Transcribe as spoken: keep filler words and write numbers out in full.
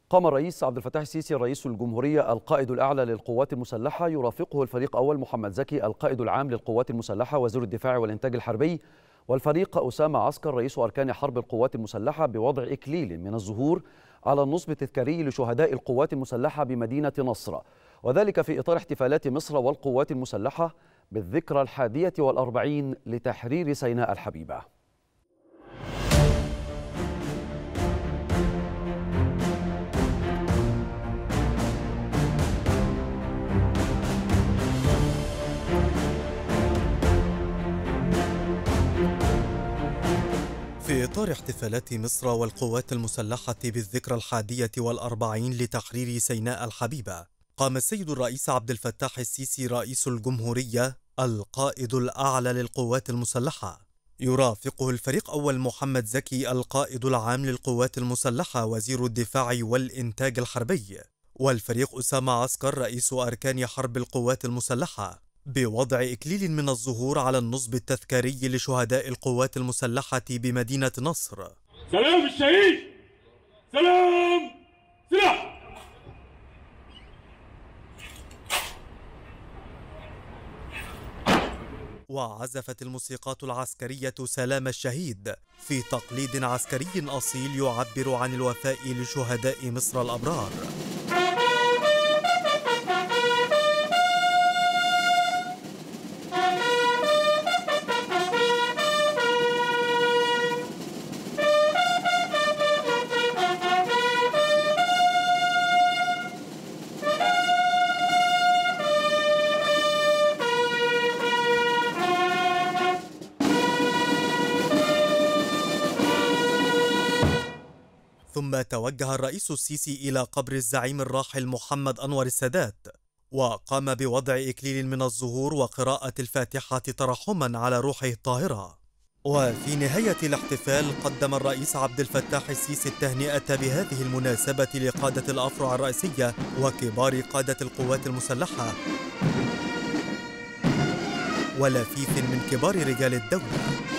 قام الرئيس عبد الفتاح السيسي رئيس الجمهورية القائد الأعلى للقوات المسلحة يرافقه الفريق أول محمد زكي القائد العام للقوات المسلحة وزير الدفاع والإنتاج الحربي، والفريق أسامة عسكر رئيس أركان حرب القوات المسلحة بوضع إكليل من الزهور على النصب التذكاري لشهداء القوات المسلحة بمدينة نصر، وذلك في إطار احتفالات مصر والقوات المسلحة بالذكرى الحادية والأربعين لتحرير سيناء الحبيبة. في إطار احتفالات مصر والقوات المسلحة بالذكرى الحادية والأربعين لتحرير سيناء الحبيبة، قام السيد الرئيس عبد الفتاح السيسي رئيس الجمهورية القائد الأعلى للقوات المسلحة يرافقه الفريق أول محمد زكي القائد العام للقوات المسلحة وزير الدفاع والإنتاج الحربي، والفريق أسامة عسكر رئيس أركان حرب القوات المسلحة بوضع إكليل من الزهور على النصب التذكاري لشهداء القوات المسلحة بمدينة نصر. سلام الشهيد، سلام سلاح. وعزفت الموسيقات العسكرية سلام الشهيد في تقليد عسكري أصيل يعبر عن الوفاء لشهداء مصر الأبرار. ثم توجه الرئيس السيسي إلى قبر الزعيم الراحل محمد أنور السادات، وقام بوضع إكليل من الزهور وقراءة الفاتحة ترحما على روحه الطاهرة. وفي نهاية الاحتفال قدم الرئيس عبد الفتاح السيسي التهنئة بهذه المناسبة لقادة الأفرع الرئيسية وكبار قادة القوات المسلحة ولفيف من كبار رجال الدولة.